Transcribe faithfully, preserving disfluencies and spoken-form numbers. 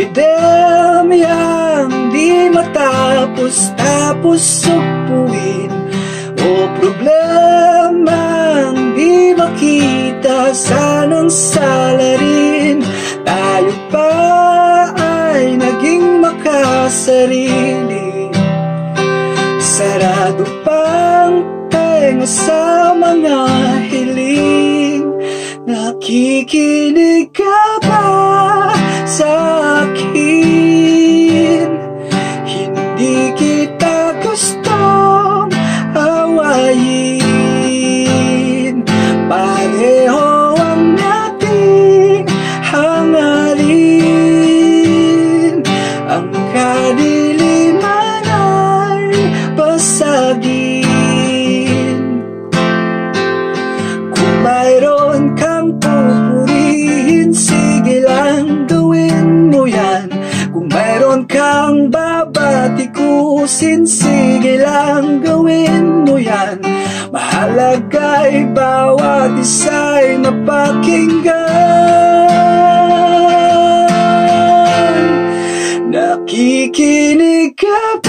Epidemyang di matapos-tapos sugpuin, o problemang di makita, sanang salarin. Tayo pa ay naging makasarili, sarado pang tenga sa mga hiling. Nakikinig ka ba sa akin? Hindi kita gustong awayin. Pareho ang ating hangarin, ang kadiliman ay basagin. Kung mayroon kang pupurihin, sige lang gawin mo yan. Kung mayroon kang babatikusin, sige lang gawin mo yan. Mahalaga'y bawat isa'y mapakinggan. Nakikinig ka